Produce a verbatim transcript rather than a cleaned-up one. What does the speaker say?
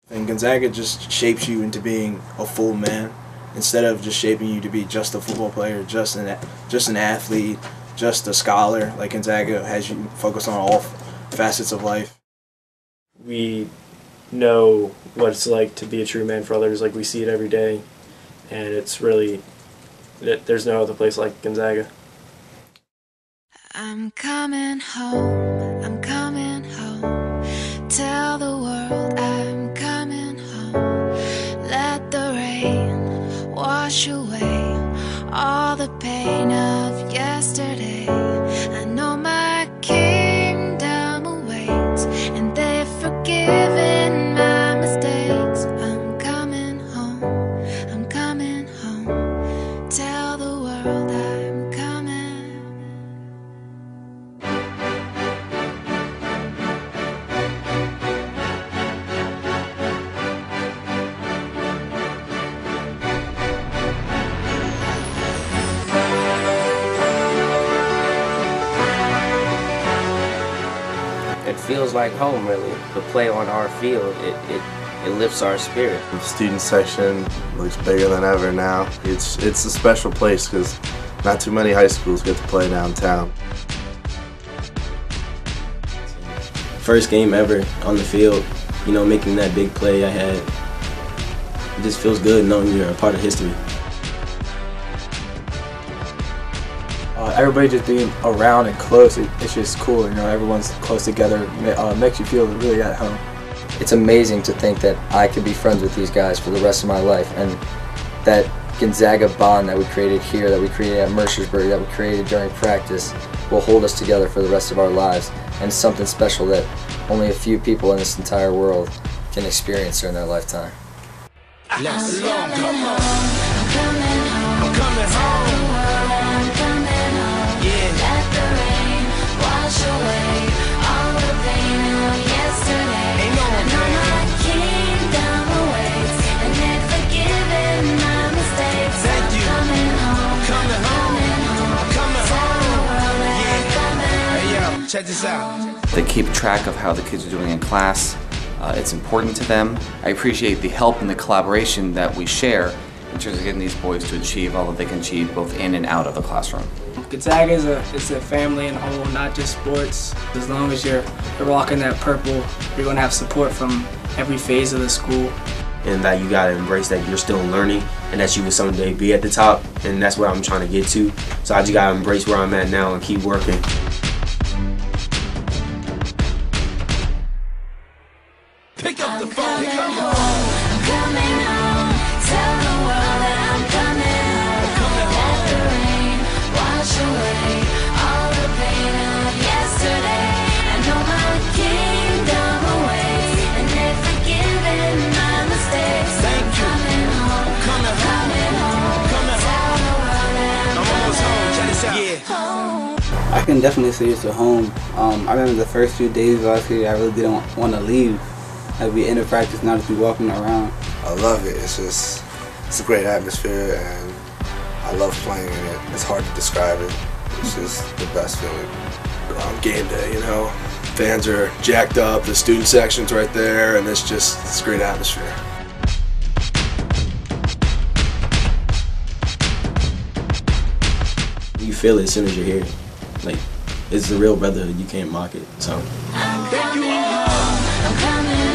And Gonzaga just shapes you into being a full man instead of just shaping you to be just a football player, just an just an athlete, just a scholar. Like Gonzaga has you focus on all facets of life. We know what it's like to be a true man for others. Like, we see it every day, and it's really, there's no other place like Gonzaga. I'm coming home, I'm coming home, tell the world I'm coming home, let the rain wash away all the pain of yesterday. I know my kingdom awaits, and they've forgiven my mistakes. I'm coming home, I'm coming home, tell the world I'm coming. It feels like home, really. The play on our field, it, it, it lifts our spirit. The student section looks bigger than ever now. It's, it's a special place because not too many high schools get to play downtown. First game ever on the field, you know, making that big play I had. It just feels good knowing you're a part of history. Uh, everybody just being around and close, it, it's just cool, you know, everyone's close together, uh, makes you feel really at home. It's amazing to think that I could be friends with these guys for the rest of my life, and that Gonzaga bond that we created here, that we created at Mercersburg, that we created during practice, will hold us together for the rest of our lives, and something special that only a few people in this entire world can experience during their lifetime. Let's go. I'm coming home, I'm coming home. Wash away all the pain of yesterday. I know my kingdom awaits, and they've forgiven my mistakes. Thank you. I'm coming home, coming home, I'm coming home. yeah. Hey yo, check this out. They keep track of how the kids are doing in class. Uh, it's important to them. I appreciate the help and the collaboration that we share in terms of getting these boys to achieve all that they can achieve both in and out of the classroom. Gonzaga is a, it's a family in whole, not just sports. As long as you're, you're rocking that purple, you're going to have support from every phase of the school. And that you got to embrace that you're still learning and that you will someday be at the top, and that's what I'm trying to get to. So I just got to embrace where I'm at now and keep working. Pick up the phone. Pick up the phone. I'm coming home. Tell the world that I'm coming home. Coming home. Let the rain wash away all the pain of yesterday. I know my kingdom awaits, and they've forgiven my mistakes. Thank I'm you. coming home. Coming home. Coming home. Coming Tell the world that I'm, I'm almost home. Check this out. yeah. home. I can definitely say it's a home. Um, I remember the first few days I was here, I really didn't want to leave. I'd be in the practice, not just be walking around. I love it. It's just, it's a great atmosphere, and I love playing in it. It's hard to describe it. It's just the best feeling. On game day, you know, fans are jacked up, the student section's right there, and it's just, it's a great atmosphere. You feel it as soon as you're here. Like, it's the real brotherhood, you can't mock it, so. I'm coming home, I'm coming